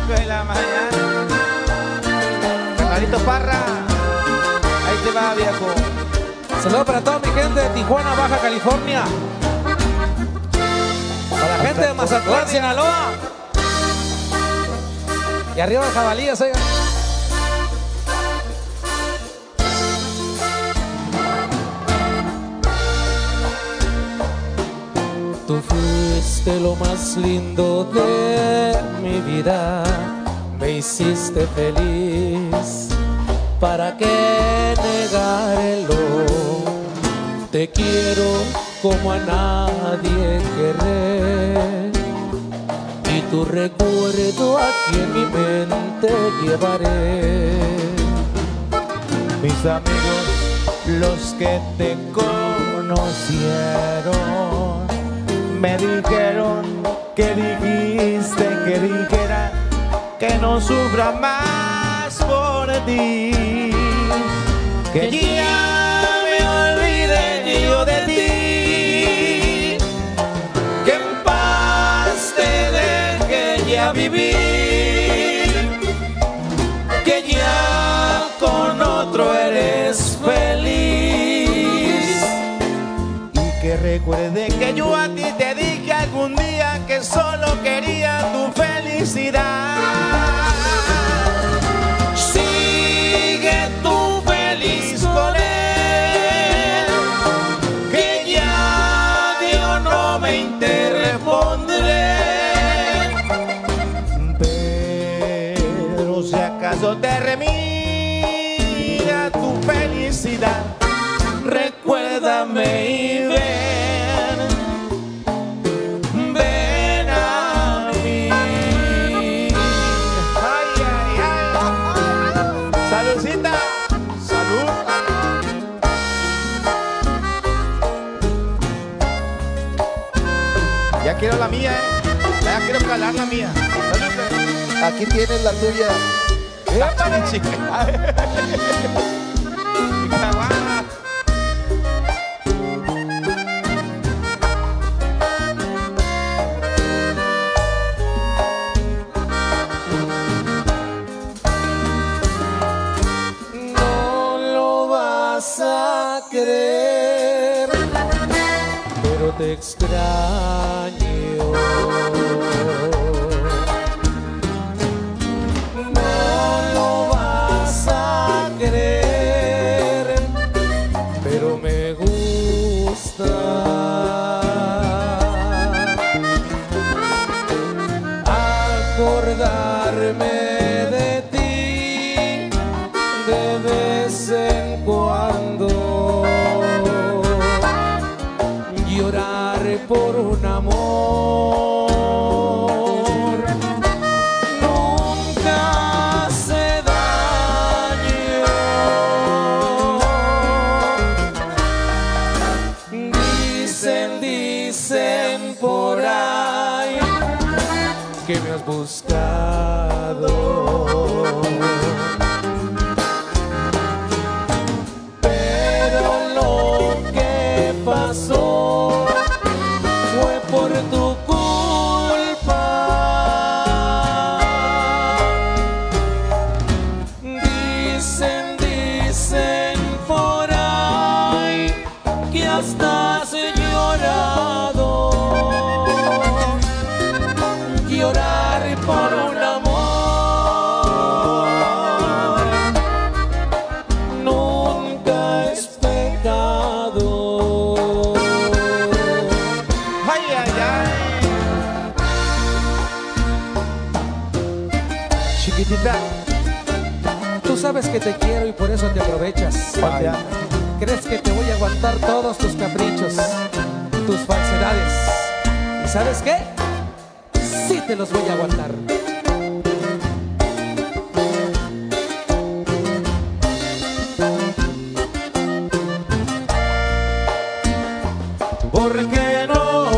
5 de la mañana. Carnalito Parra, ahí te va, viejo. Saludos para toda mi gente de Tijuana, Baja California. Para la gente de Mazatlán, Sinaloa. Y arriba de Jabalíes, oigan. Tú fuiste lo más lindo de mi vida, me hiciste feliz, ¿para qué negarlo? Te quiero como a nadie querré, y tu recuerdo aquí en mi mente llevaré. Mis amigos, los que te conocieron, me dijeron que dijiste que dijera que no sufra más por ti, que ya me olvidé yo de ti, que en paz te deje ya vivir, que ya con otro eres feliz, y que recuerde que yo a ti te dije algún día que solo quería tu felicidad. Sigue tú feliz con él, que ya Dios no me interrespondré. Pero si acaso te remira tu felicidad, recuérdame y ven a mí. Ay, ay, ay. Saludcita. Salud. Ya quiero la mía, ya quiero calar la mía. Salud. Aquí tienes la tuya. Tápame, chica. A creer, pero te extraño. No lo vas a creer, pero me gusta acordarme de ti de vez en cuando, llorar por un amor nunca hace daño. Dicen por ahí que me has buscado, pasó fue por tu culpa. Dicen por ahí que hasta has llorado, llorar por un amor nunca es pecado. Chiquitita, tú sabes que te quiero y por eso te aprovechas. Ay. Crees que te voy a aguantar todos tus caprichos, tus falsedades. ¿Y sabes qué? Sí te los voy a aguantar. ¿por qué no?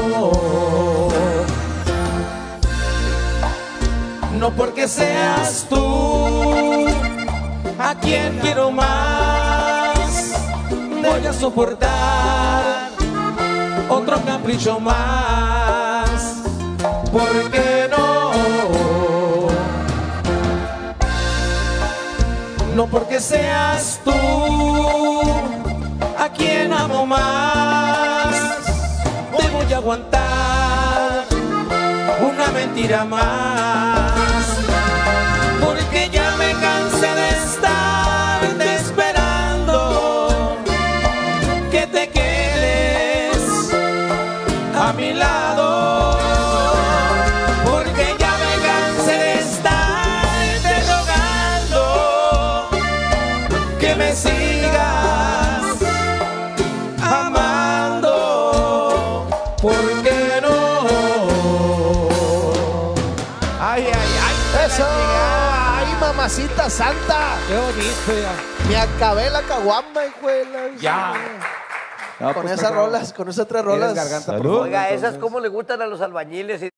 No porque seas tú a quien quiero más, voy a soportar otro capricho más. ¿Por qué no? no porque seas tú a quien amo más, te voy a aguantar una mentira más, porque ya me cansé de estarte esperando que te quedes a mi lado, porque ya me cansé de estarte rogando que me sigas amando, porque no. Ay, ay, ay. ¡Eso! ¡Ay, mamacita santa! Qué bonito ya. Me acabé la caguamba, hijuela. Ya. No, Con pues, esas por favor. rolas, con esas tres Tienes rolas. garganta Salud. profunda, Oiga, esas entonces. cómo le gustan a los albañiles y